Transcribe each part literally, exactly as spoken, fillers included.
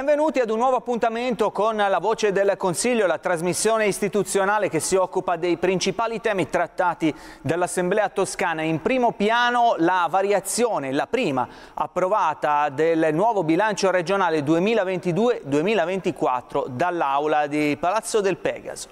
Benvenuti ad un nuovo appuntamento con La Voce del Consiglio, la trasmissione istituzionale che si occupa dei principali temi trattati dall'Assemblea toscana. In primo piano la variazione, la prima approvata del nuovo bilancio regionale duemilaventidue duemilaventiquattro dall'Aula di Palazzo del Pegaso.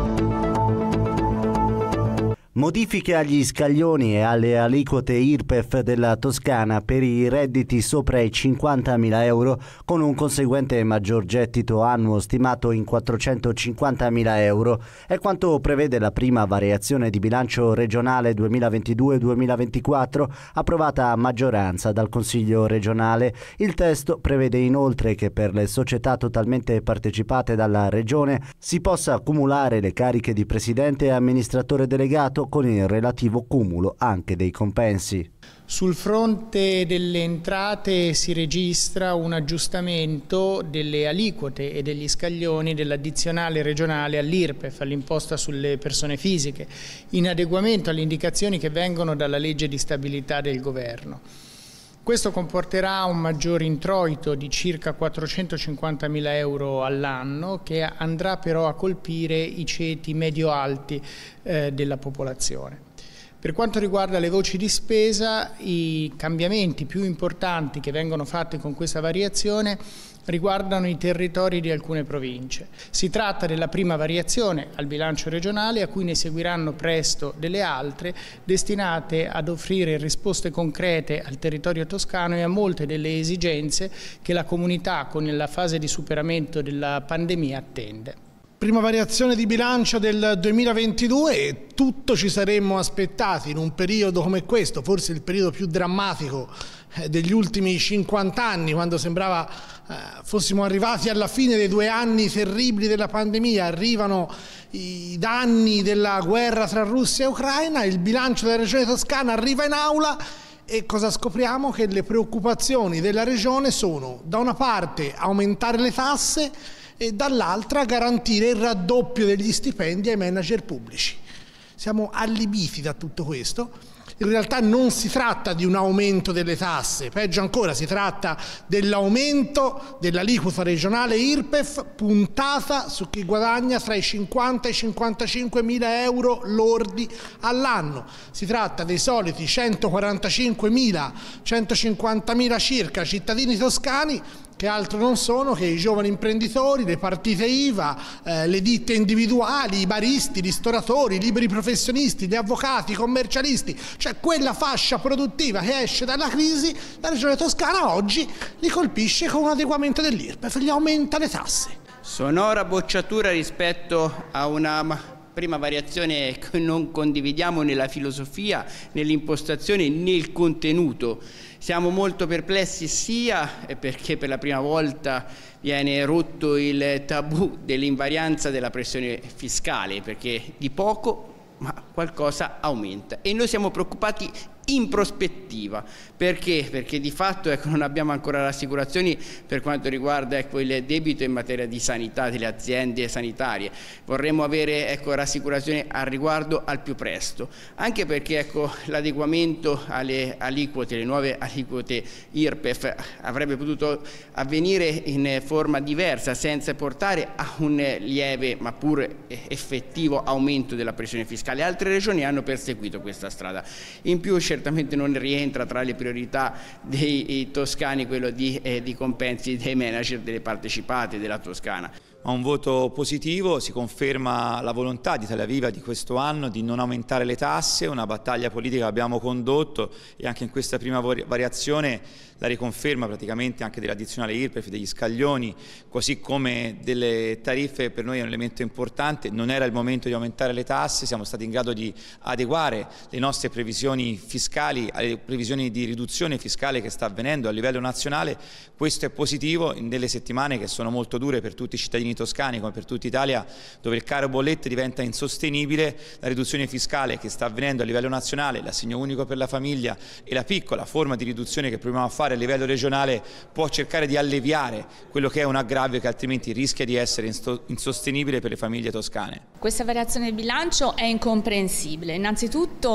Modifiche agli scaglioni e alle aliquote I R P E F della Toscana per i redditi sopra i cinquantamila euro, con un conseguente maggior gettito annuo stimato in quattrocentocinquantamila euro. È quanto prevede la prima variazione di bilancio regionale duemilaventidue duemilaventiquattro approvata a maggioranza dal Consiglio regionale. Il testo prevede inoltre che per le società totalmente partecipate dalla Regione si possa accumulare le cariche di presidente e amministratore delegato con il relativo cumulo anche dei compensi. Sul fronte delle entrate si registra un aggiustamento delle aliquote e degli scaglioni dell'addizionale regionale all'I R P E F, all'imposta sulle persone fisiche, in adeguamento alle indicazioni che vengono dalla legge di stabilità del governo. Questo comporterà un maggior introito di circa quattrocentocinquantamila euro all'anno, che andrà però a colpire i ceti medio-alti eh, della popolazione. Per quanto riguarda le voci di spesa, i cambiamenti più importanti che vengono fatti con questa variazione riguardano i territori di alcune province. Si tratta della prima variazione al bilancio regionale, a cui ne seguiranno presto delle altre, destinate ad offrire risposte concrete al territorio toscano e a molte delle esigenze che la comunità, con la fase di superamento della pandemia, attende. Prima variazione di bilancio del duemilaventidue e tutto ci saremmo aspettati in un periodo come questo, forse il periodo più drammatico degli ultimi cinquanta anni, quando sembrava eh, fossimo arrivati alla fine dei due anni terribili della pandemia, arrivano i danni della guerra tra Russia e Ucraina, il bilancio della Regione Toscana arriva in aula e cosa scopriamo? Che le preoccupazioni della Regione sono, da una parte, aumentare le tasse e dall'altra garantire il raddoppio degli stipendi ai manager pubblici. Siamo allibiti da tutto questo. In realtà non si tratta di un aumento delle tasse, peggio ancora si tratta dell'aumento dell'aliquota regionale I R P E F puntata su chi guadagna tra i cinquanta e i cinquantacinque mila euro lordi all'anno. Si tratta dei soliti centoquarantacinquemila, centocinquantamila circa cittadini toscani che altro non sono che i giovani imprenditori, le partite I V A, eh, le ditte individuali, i baristi, i ristoratori, i liberi professionisti, gli avvocati, i commercialisti, cioè quella fascia produttiva che esce dalla crisi. La Regione Toscana oggi li colpisce con un adeguamento dell'I R P E F, gli aumenta le tasse. Sonora bocciatura rispetto a una prima variazione che non condividiamo nella filosofia, nell'impostazione, nel contenuto. Siamo molto perplessi sia perché per la prima volta viene rotto il tabù dell'invarianza della pressione fiscale, perché di poco ma qualcosa aumenta, e noi siamo preoccupati in prospettiva. Perché? Perché di fatto ecco, non abbiamo ancora rassicurazioni per quanto riguarda ecco, il debito in materia di sanità delle aziende sanitarie. Vorremmo avere ecco, rassicurazioni al riguardo al più presto, anche perché ecco, l'adeguamento alle aliquote, le nuove aliquote I R P E F avrebbe potuto avvenire in forma diversa, senza portare a un lieve ma pur effettivo aumento della pressione fiscale. Altre regioni hanno perseguito questa strada. In più certamente non rientra tra le priorità dei toscani quello di, eh, di compensi dei manager delle partecipate della Toscana. A un voto positivo si conferma la volontà di Italia Viva di questo anno di non aumentare le tasse, una battaglia politica che abbiamo condotto, e anche in questa prima variazione la riconferma praticamente anche dell'addizionale I R P E F, degli scaglioni, così come delle tariffe. Per noi è un elemento importante. Non era il momento di aumentare le tasse, siamo stati in grado di adeguare le nostre previsioni fiscali alle previsioni di riduzione fiscale che sta avvenendo a livello nazionale. Questo è positivo in delle settimane che sono molto dure per tutti i cittadini toscani come per tutta Italia, dove il caro bollette diventa insostenibile. La riduzione fiscale che sta avvenendo a livello nazionale, l'assegno unico per la famiglia e la piccola forma di riduzione che proviamo a fare a livello regionale può cercare di alleviare quello che è un aggravio che altrimenti rischia di essere insostenibile per le famiglie toscane. Questa variazione del bilancio è incomprensibile. Innanzitutto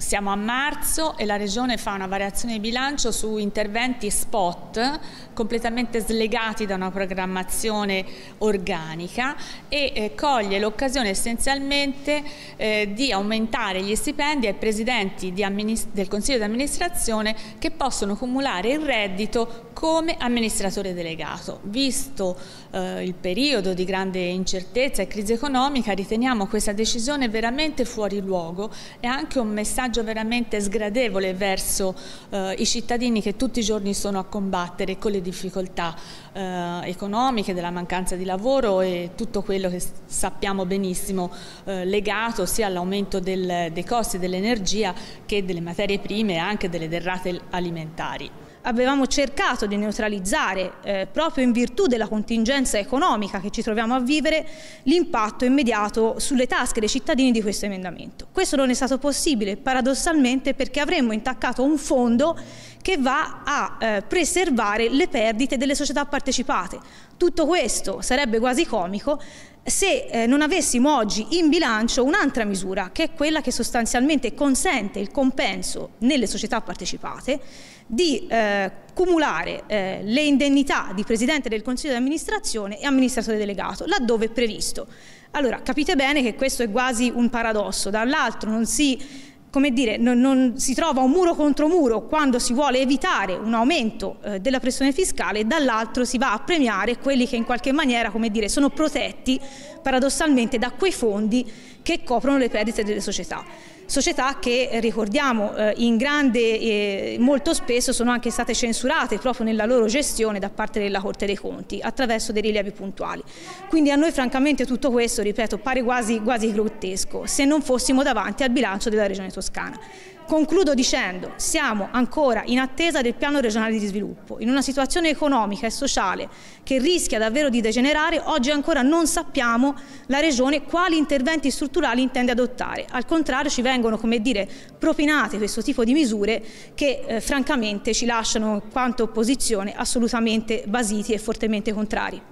siamo a marzo e la Regione fa una variazione di bilancio su interventi spot completamente slegati da una programmazione organica e eh, coglie l'occasione essenzialmente eh, di aumentare gli stipendi ai presidenti di del Consiglio di amministrazione che possono cumulare il reddito come amministratore delegato. Visto eh, il periodo di grande incertezza e crisi economica, riteniamo questa decisione veramente fuori luogo e anche un messaggio veramente sgradevole verso eh, i cittadini che tutti i giorni sono a combattere con le difficoltà eh, economiche, della mancanza di lavoro e tutto quello che sappiamo benissimo eh, legato sia all'aumento del, dei costi dell'energia che delle materie prime e anche delle derrate alimentari. Avevamo cercato di neutralizzare, eh, proprio in virtù della contingenza economica che ci troviamo a vivere, l'impatto immediato sulle tasche dei cittadini di questo emendamento. Questo non è stato possibile paradossalmente perché avremmo intaccato un fondo che va a eh, preservare le perdite delle società partecipate. Tutto questo sarebbe quasi comico se eh, non avessimo oggi in bilancio un'altra misura, che è quella che sostanzialmente consente il compenso nelle società partecipate di eh, cumulare eh, le indennità di Presidente del Consiglio di amministrazione e amministratore delegato, laddove è previsto. Allora, capite bene che questo è quasi un paradosso. Dall'altro non si... come dire, non, non si trova un muro contro muro quando si vuole evitare un aumento eh, della pressione fiscale e dall'altro si va a premiare quelli che in qualche maniera, come dire, sono protetti paradossalmente da quei fondi che coprono le perdite delle società. Società che, ricordiamo, eh, in grande eh, molto spesso sono anche state censurate proprio nella loro gestione da parte della Corte dei Conti attraverso dei rilievi puntuali. Quindi a noi francamente tutto questo, ripeto, pare quasi, quasi grottesco se non fossimo davanti al bilancio della Regione Toscana. Concludo dicendo, siamo ancora in attesa del piano regionale di sviluppo, in una situazione economica e sociale che rischia davvero di degenerare. Oggi ancora non sappiamo la Regione quali interventi strutturali intende adottare, al contrario ci vengono, come dire, propinate questo tipo di misure che eh, francamente ci lasciano, quanto opposizione, assolutamente basiti e fortemente contrari.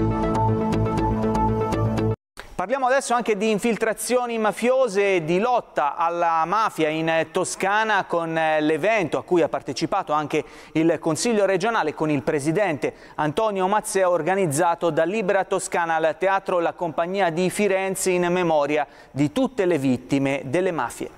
Parliamo adesso anche di infiltrazioni mafiose e di lotta alla mafia in Toscana con l'evento a cui ha partecipato anche il Consiglio regionale con il presidente Antonio Mazzeo, organizzato da Libera Toscana al Teatro La Compagnia di Firenze in memoria di tutte le vittime delle mafie.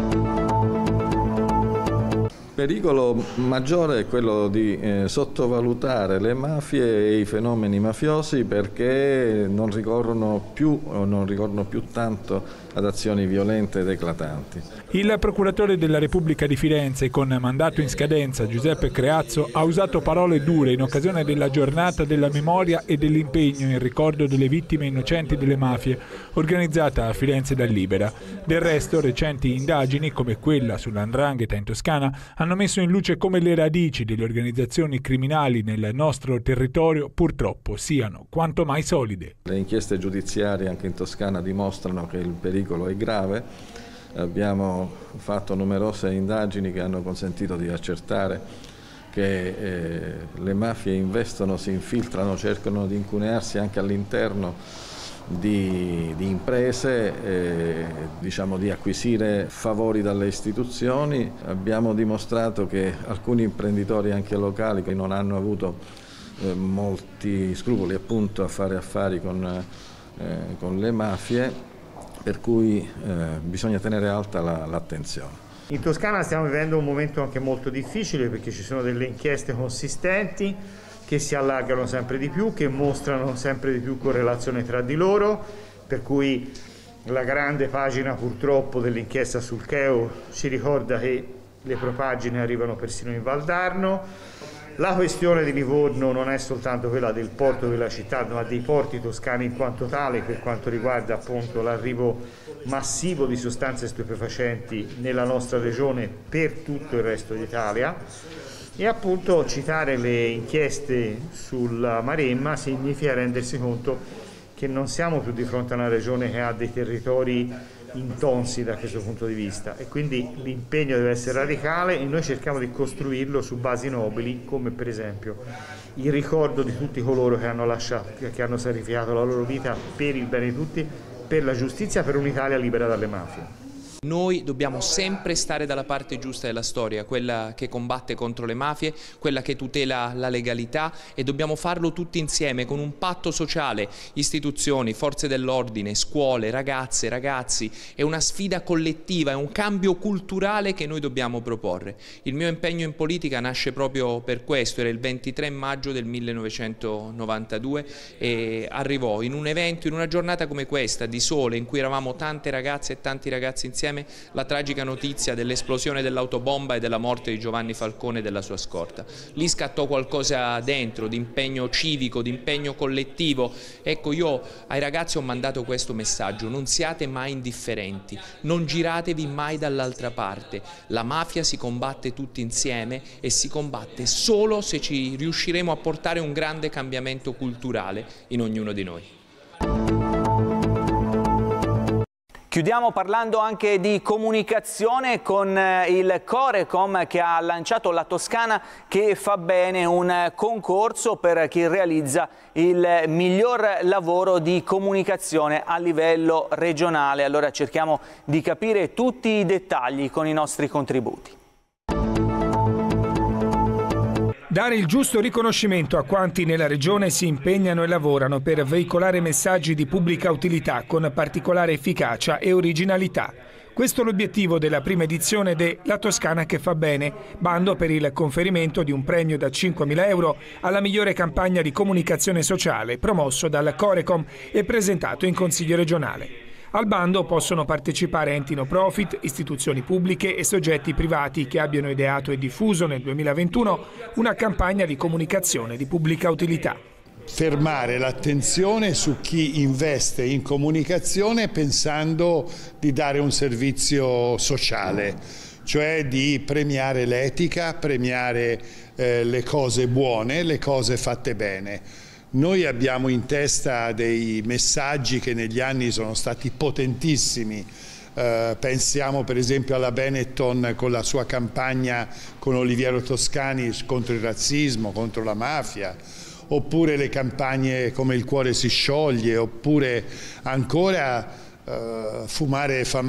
Il pericolo maggiore è quello di eh, sottovalutare le mafie e i fenomeni mafiosi perché non ricorrono più o non ricorrono più tanto ad azioni violente ed eclatanti. Il procuratore della Repubblica di Firenze con mandato in scadenza, Giuseppe Creazzo, ha usato parole dure in occasione della giornata della memoria e dell'impegno in ricordo delle vittime innocenti delle mafie organizzata a Firenze da Libera. Del resto, recenti indagini come quella sulla 'ndrangheta in Toscana hanno messo in luce come le radici delle organizzazioni criminali nel nostro territorio purtroppo siano quanto mai solide. Le inchieste giudiziarie anche in Toscana dimostrano che il pericolo è grave. Abbiamo fatto numerose indagini che hanno consentito di accertare che eh, le mafie investono, si infiltrano, cercano di incunearsi anche all'interno Di, di imprese, eh, diciamo di acquisire favori dalle istituzioni. Abbiamo dimostrato che alcuni imprenditori anche locali che non hanno avuto eh, molti scrupoli appunto a fare affari con, eh, con le mafie, per cui eh, bisogna tenere alta l'attenzione. In Toscana stiamo vivendo un momento anche molto difficile perché ci sono delle inchieste consistenti che si allargano sempre di più, che mostrano sempre di più correlazione tra di loro, per cui la grande pagina purtroppo dell'inchiesta sul Cheo ci ricorda che le propagine arrivano persino in Valdarno. La questione di Livorno non è soltanto quella del porto della città, ma dei porti toscani in quanto tale, per quanto riguarda appunto l'arrivo massivo di sostanze stupefacenti nella nostra regione per tutto il resto d'Italia. E appunto citare le inchieste sulla Maremma significa rendersi conto che non siamo più di fronte a una regione che ha dei territori intonsi da questo punto di vista e quindi l'impegno deve essere radicale e noi cerchiamo di costruirlo su basi nobili come per esempio il ricordo di tutti coloro che hanno lasciato, che hanno sacrificato la loro vita per il bene di tutti, per la giustizia, per un'Italia libera dalle mafie. Noi dobbiamo sempre stare dalla parte giusta della storia, quella che combatte contro le mafie, quella che tutela la legalità, e dobbiamo farlo tutti insieme con un patto sociale, istituzioni, forze dell'ordine, scuole, ragazze, ragazzi. È una sfida collettiva, è un cambio culturale che noi dobbiamo proporre. Il mio impegno in politica nasce proprio per questo, era il ventitré maggio del millenovecentonovantadue e arrivò in un evento, in una giornata come questa, di sole, in cui eravamo tante ragazze e tanti ragazzi insieme, la tragica notizia dell'esplosione dell'autobomba e della morte di Giovanni Falcone e della sua scorta. Lì scattò qualcosa dentro, di impegno civico, di impegno collettivo. Ecco, io ai ragazzi ho mandato questo messaggio: non siate mai indifferenti, non giratevi mai dall'altra parte. La mafia si combatte tutti insieme e si combatte solo se ci riusciremo a portare un grande cambiamento culturale in ognuno di noi. Chiudiamo parlando anche di comunicazione con il Corecom, che ha lanciato La Toscana che fa bene, un concorso per chi realizza il miglior lavoro di comunicazione a livello regionale. Allora cerchiamo di capire tutti i dettagli con i nostri contributi. Dare il giusto riconoscimento a quanti nella regione si impegnano e lavorano per veicolare messaggi di pubblica utilità con particolare efficacia e originalità. Questo è l'obiettivo della prima edizione de La Toscana che fa bene, bando per il conferimento di un premio da cinquemila euro alla migliore campagna di comunicazione sociale promosso dal Corecom e presentato in Consiglio regionale. Al bando possono partecipare enti no profit, istituzioni pubbliche e soggetti privati che abbiano ideato e diffuso nel duemilaventuno una campagna di comunicazione di pubblica utilità. Fermare l'attenzione su chi investe in comunicazione pensando di dare un servizio sociale, cioè di premiare l'etica, premiare eh, le cose buone, le cose fatte bene. Noi abbiamo in testa dei messaggi che negli anni sono stati potentissimi. Eh, pensiamo per esempio alla Benetton con la sua campagna con Oliviero Toscani contro il razzismo, contro la mafia, oppure le campagne come Il cuore si scioglie, oppure ancora eh, fumare fa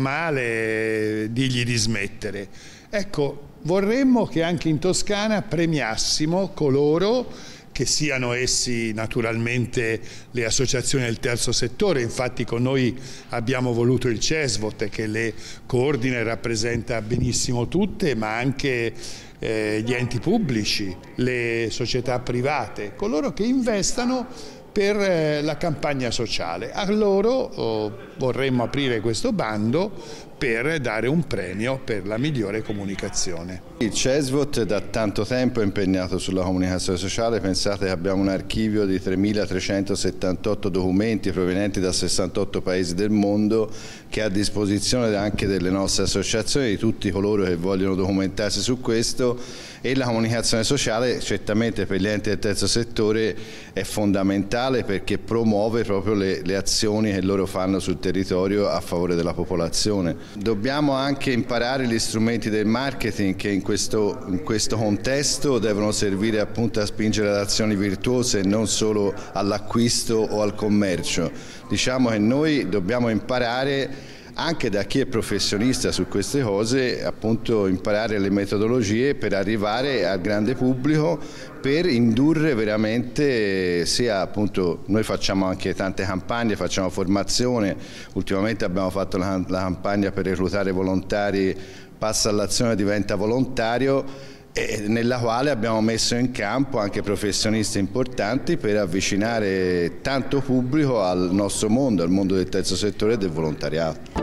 male, digli di smettere. Ecco, vorremmo che anche in Toscana premiassimo coloro, che siano essi naturalmente le associazioni del terzo settore. Infatti con noi abbiamo voluto il CESVOT che le coordina e rappresenta benissimo tutte, ma anche eh, gli enti pubblici, le società private, coloro che investano per eh, la campagna sociale. A loro oh, vorremmo aprire questo bando per dare un premio per la migliore comunicazione. Il CESVOT da tanto tempo è impegnato sulla comunicazione sociale. Pensate che abbiamo un archivio di tremilatrecentosettantotto documenti provenienti da sessantotto paesi del mondo, che è a disposizione anche delle nostre associazioni, di tutti coloro che vogliono documentarsi su questo. E la comunicazione sociale certamente per gli enti del terzo settore è fondamentale, perché promuove proprio le, le azioni che loro fanno sul territorio a favore della popolazione. Dobbiamo anche imparare gli strumenti del marketing che in questo, in questo contesto devono servire appunto a spingere ad azioni virtuose e non solo all'acquisto o al commercio. Diciamo che noi dobbiamo imparare anche da chi è professionista su queste cose, appunto imparare le metodologie per arrivare al grande pubblico, per indurre veramente, sia appunto, noi facciamo anche tante campagne, facciamo formazione, ultimamente abbiamo fatto la, la campagna per reclutare volontari, passa all'azione, diventa volontario, e nella quale abbiamo messo in campo anche professionisti importanti per avvicinare tanto pubblico al nostro mondo, al mondo del terzo settore e del volontariato.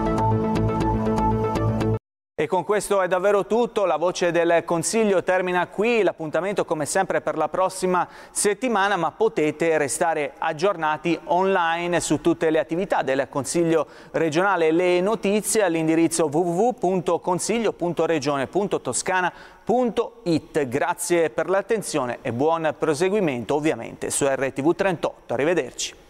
E con questo è davvero tutto, la voce del Consiglio termina qui, l'appuntamento come sempre per la prossima settimana, ma potete restare aggiornati online su tutte le attività del Consiglio regionale e le notizie all'indirizzo w w w punto consiglio punto regione punto toscana punto it. Grazie per l'attenzione e buon proseguimento ovviamente su R T V trentotto, arrivederci.